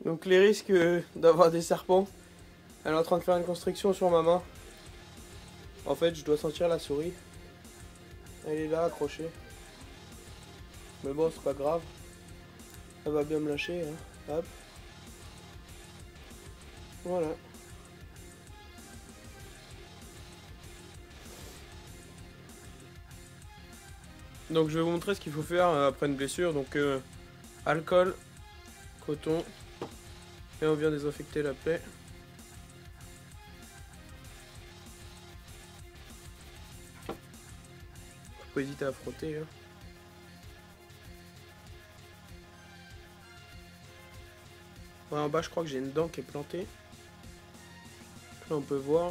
Donc les risques d'avoir des serpents. Elle est en train de faire une constriction sur ma main. En fait, je dois sentir la souris. Elle est là, accrochée. Mais bon, c'est pas grave. Elle va bien me lâcher, hein. Hop. Voilà. Donc je vais vous montrer ce qu'il faut faire après une blessure. Donc alcool, coton, et on vient désinfecter la plaie. Faut pas hésiter à frotter, hein. Ouais, en bas je crois que j'ai une dent qui est plantée. Là on peut voir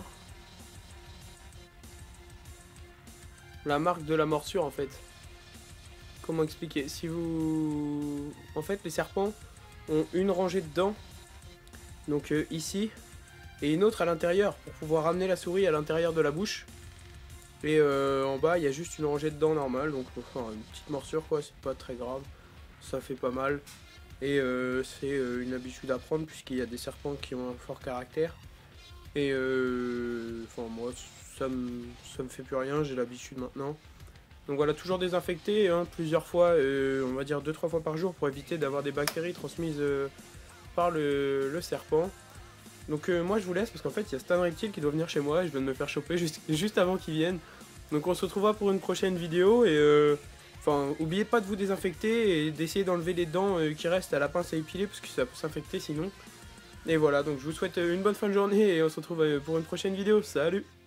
la marque de la morsure en fait. Comment expliquer? Si vous... En fait les serpents ont une rangée de dents, donc ici, et une autre à l'intérieur, pour pouvoir ramener la souris à l'intérieur de la bouche. Et en bas il y a juste une rangée de dents normale, donc enfin, une petite morsure quoi, c'est pas très grave, ça fait pas mal. Et c'est une habitude à prendre puisqu'il y a des serpents qui ont un fort caractère. Et enfin moi ça me fait plus rien, j'ai l'habitude maintenant. Donc voilà, toujours désinfecter hein, plusieurs fois, on va dire 2-3 fois par jour pour éviter d'avoir des bactéries transmises par le serpent. Donc moi je vous laisse parce qu'en fait il y a Stan Reptile qui doit venir chez moi et je viens de me faire choper juste avant qu'il vienne. Donc on se retrouvera pour une prochaine vidéo et enfin oubliez pas de vous désinfecter et d'essayer d'enlever les dents qui restent à la pince à épiler parce que ça peut s'infecter sinon. Et voilà, donc je vous souhaite une bonne fin de journée et on se retrouve pour une prochaine vidéo. Salut!